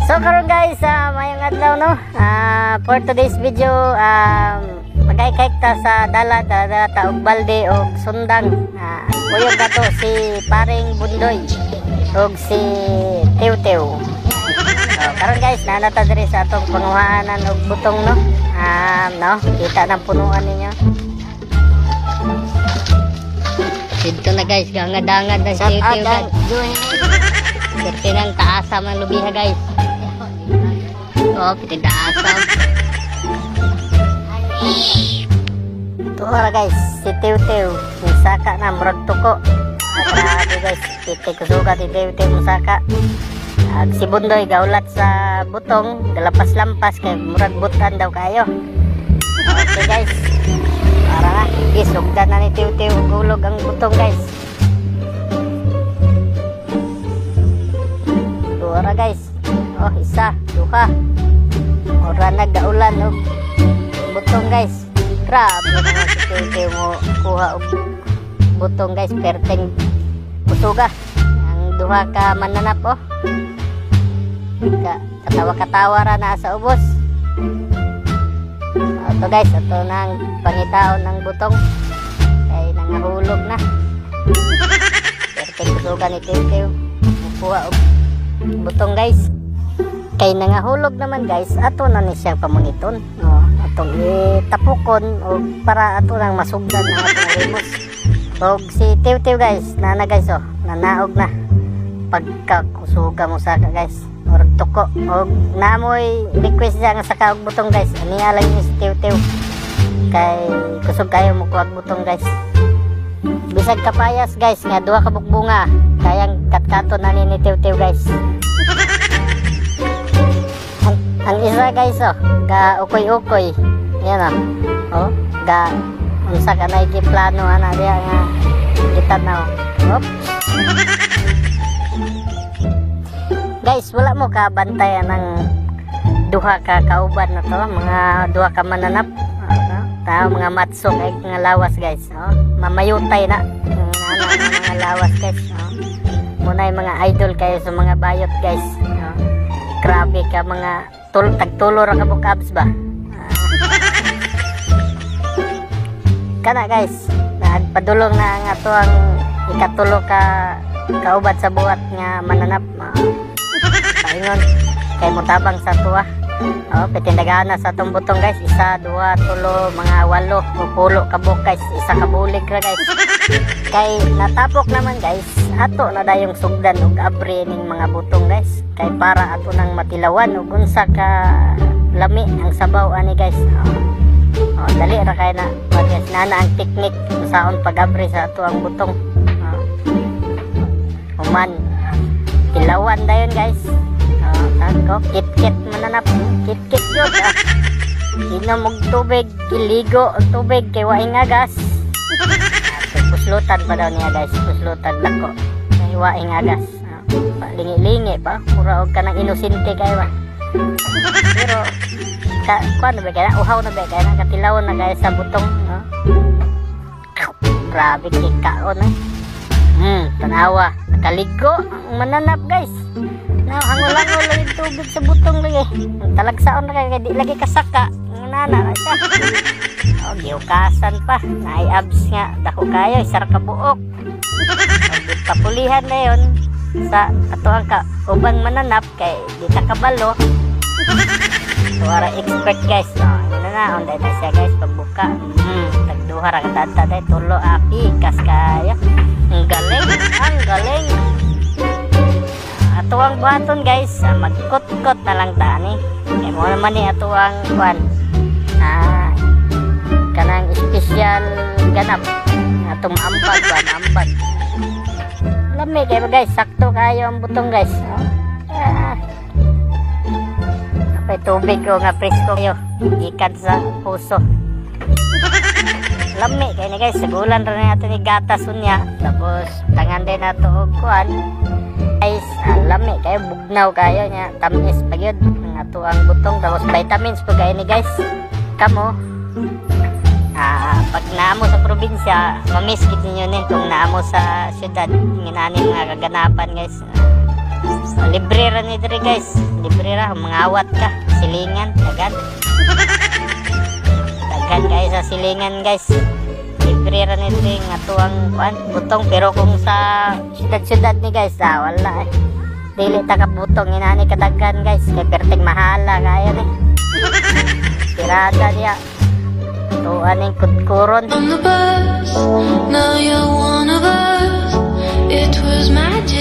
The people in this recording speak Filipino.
So karon guys, mayong adlaw no. For today's video, magkaikaik ta sa dalat ta og balde og sundang. Kuyog ato si Paring Bundoy og si Tew-Tew. So karon guys, nanata diri sa atong panguhaanan og butong no. No, kita nang punuan ninyo. Dito na guys, gangad-angad na si Tew-Tew guys. Perti nang taasa man lubiha guys. Oh, kita asam. Tuh guys, si Tew-Tew musaka na murag tuko. Grabe guys, kita kusuga si Tew-Tew musaka. Si Bundoy gaulat sa butong, galapas-lampas kay murag butan daw kayo. Okay guys, para na, isugdan na ni Tew-Tew gulog ang butong guys. Tuwa guys. Oh, isa, duha. Ora nagaulan og butong guys. Grabe naman si Tew-Tew mo kuha og butong guys, perteng busuga. Ang duha ka mananap oh. Katawa-katawa ra na sa ubos. Ito guys, ito nang pangitaon ng butong. Kay nangahulog na. Perteng busuga ni Tew-Tew. Kuha og butong guys. Kay nangahulog naman guys, ato na ni siyang pamuniton. Atong itapukon o para ato nang masugdan ang atong rimos. Og si Tew-Tew guys, nana guys oh, nanaog na. Pagkakusuga mo saka guys, or tuko. Og namoy request siya nga saka og butong guys. Aniya lang ni si Tew-Tew. Kay kusog kayo mo kuha butong guys. Bisag kapayas guys, nga duha ka bugbunga. Kayang katkato na ni Tew-Tew guys. Ang isa guys oh, ga ukoy-ukoy. Yan oh. Ga unsa ka na plano ana diya nga gitanaw. Op. Guys, wala mo ka bantayan ng duha ka kauban na to, mga duha ka mananap. Tao mga matsok ay mga lawas guys. Mamayutay na mga lawas guys. Muna yung mga idol kayo sa mga bayot guys. Grabe ka mga tagtulo ra ka bukabs ba. Kana guys, nagpadulong na ang ato ang ikatulo ka kaubad sa buhat nga mananap. Paingon kay mutabang sa tuwa. Petindagana sa atong butong guys, isa, dua, tulo, mga 8 o 10 ka buk guys, isa ka bulig ra guys. Kay natapok naman guys, ato na dayong sugdan og abri ning mga butong guys. Kay para ato nang matilawan ug unsa ka lami ang sabaw ani guys. Dali ra kay na guys, nana ang teknik saon pag-abri sa ato ang butong. Human tilawan dayon guys. Tangko kit-kit mananap, kit-kit yun inom og tubig, iligo og tubig kay waing agas. Puslutan pa daw niya guys, puslutan lako kay waing agas. Lingi-lingi pa, mura og kanang inosente kayo ba. Pero kuan ba kaya uhaw na ba kaya katilaw na guys sa butong grabe kikaon tanawa nakaligo ang mananap guys. Hangol-hangol lang yung tubig sa butong lagi. Talagsaon na kaya di lagi kasaka. Nana na siya. Giukasan pa. Naay abs nga. Dako kayo. Isar ka buok. Papulihan na yun sa ato ang ubang mananap kay di ka kabalo. Tuwara expert guys. Yun na. Onday na siya guys. Pagbuka. Tagduha ra katata tayo. Tulo api. Kas kaya. Ang galing. Ang galing. Ato ang buhaton guys, magkot-kot na lang tani. Kaya mo naman ni ato ang kuan. Kanang special ganap. Atong ambag ba, ambag. Lami kayo guys, sakto kayo ang butong guys. Apay tubig ko nga presko kayo. Ikan sa puso. Lami kayo ni guys, sagulan rin natin ni gatas unya. Tapos tangan din nato og kuan. Guys, lami kayo, bugnaw kayo nya, tamis pa yun ang ato ang butong, tapos vitamins po kayo ni guys. Kamo pag naamo sa probinsya, mamiss kit ninyo ni kung naamo sa syudad, nginani mga kaganapan guys. Libre ra ni diri guys. Libre ra mangawat ka silingan dagan. Dagan guys sa silingan guys. Libre ra ni diri nga tuang kuan butong pero kung sa syudad-syudad ni guys wala eh. Dili ta ka butong inani kadagan guys kay perting mahala kaya ni. Tirada dia. Tuan ning kudkuron. On the bus, now you're one of us. It was magic.